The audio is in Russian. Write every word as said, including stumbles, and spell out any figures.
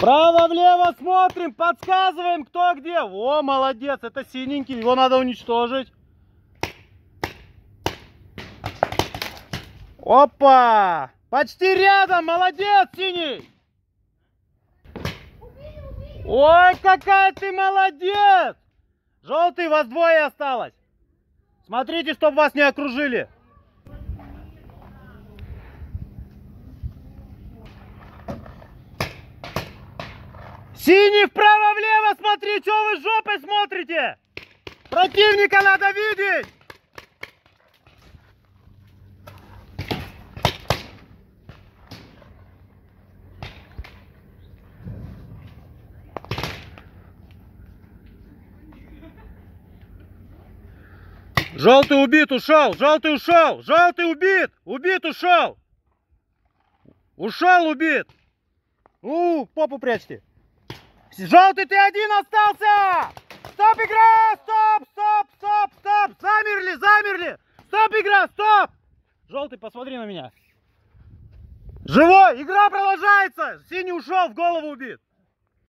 Вправо-влево смотрим, подсказываем, кто где. О, молодец, это синенький, его надо уничтожить. Опа! Почти рядом, молодец, синий! Ой, какая ты молодец! Желтый, вас двое осталось. Смотрите, чтобы вас не окружили. Синий, вправо-влево смотри, что вы жопой смотрите? Противника надо видеть! Желтый убит, ушел, желтый ушел, желтый убит, убит, ушел. Ушел, убит. У, попу прячьте. Желтый, ты один остался! Стоп, игра! Стоп, стоп, стоп, стоп! Замерли, замерли! Стоп, игра, стоп! Желтый, посмотри на меня. Живой! Игра продолжается! Синий ушел, в голову убит.